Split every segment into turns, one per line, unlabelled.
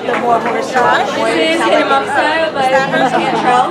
the more horse rush.
This is HitMUpStyl by Roslyn.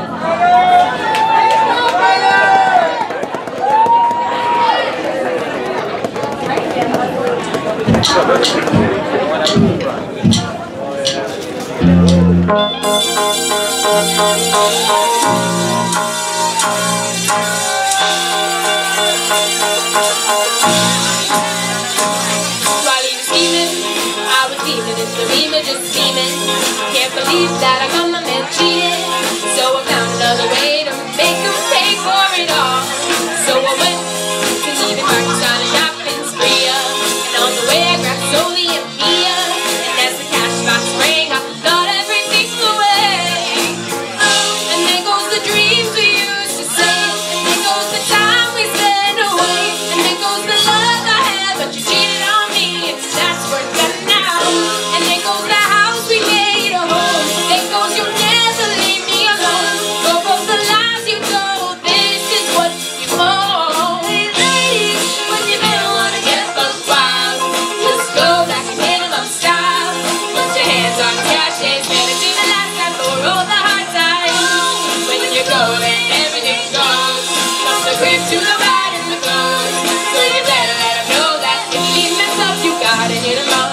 Just scheming. Can't believe that I got my man cheated. So I found another way to make him pay for it all. So I went to Neiman Marcus on a shopping spree. And on the way I grabbed Soli and Mia. And as the cash box rang, I thought everything away. Oh, and there goes the dreams we used to say. And there goes the time we spent away. And there goes the love I had, but you cheated on me, and that's worth it now. And there goes the house we made a home. There goes you'll never leave me alone. Go broke the lies you told. This is what you want. Hey ladies, when you may wanna get buck wild, just go back and HitMUpStyl. Put your hands on cash and spend it to the last time for all the hard times. When you go and everything goes, from the grave to the ride and the clothes. So you better let them know that if you mess up, you gotta hit 'em up.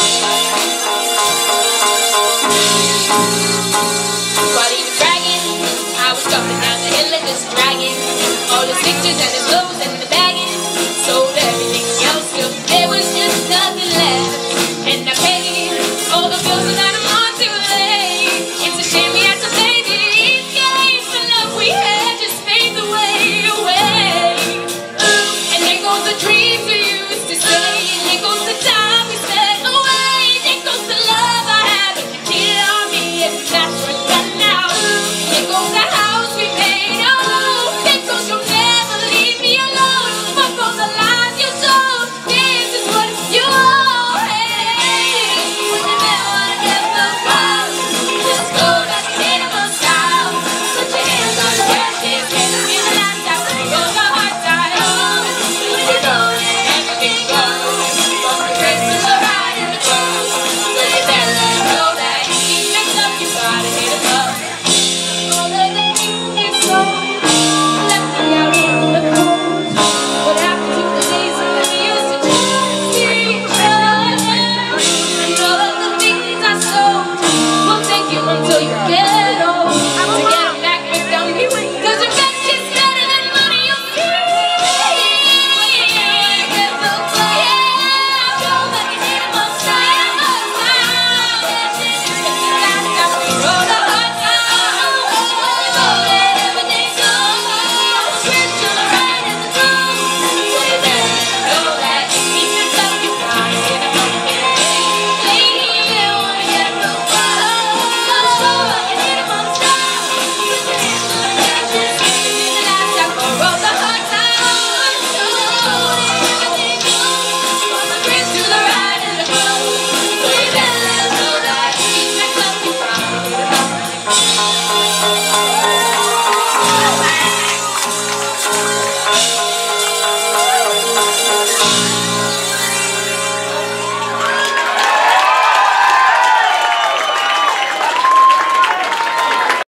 While he was dragging, I was coming down the hill and just dragging all his pictures and his clothes and the bagging. Sold everything else till there was just nothing left. And I paid all the bills that I